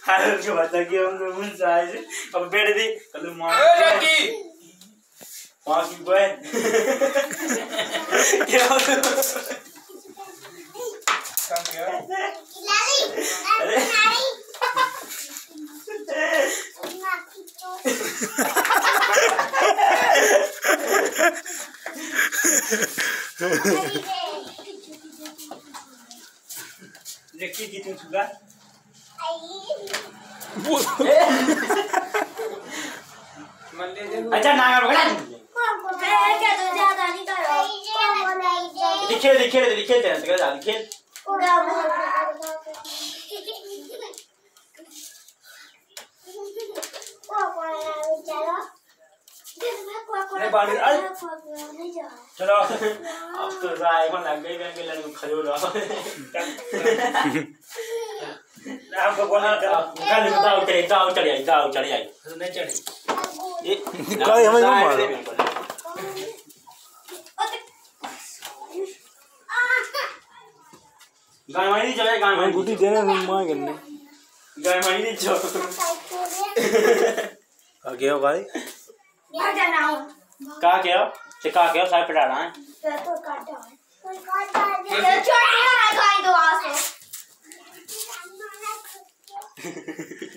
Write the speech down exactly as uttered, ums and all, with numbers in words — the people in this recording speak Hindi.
हाल के बता कि हम तो मुझे चाहिए अब बैठ दे कल मां ए लड़की मां की बहन क्या काम किया लाली अरे देखिए कितनी सुगा अच्छा नागा पकड़ा क्या तो ज्यादा नहीं करो दिखे दिखे दिखे तेरे से ज्यादा दिखे नहीं बाल चलो अब तो राय को लग गई कि लड़की खजो रहा आपको बोला कल बताओ चले जाओ चले आई जाओ चले आई नहीं चढ़े ये काय हमें मार गाय मारी चले गाय मारी गुटी देने मां करने गाय मारी नहीं जो आगे हो भाई का क्या ते का क्या साइड पड़ा रहा है तो काटा है कोई काटा है छोटे ना खाई दो आसे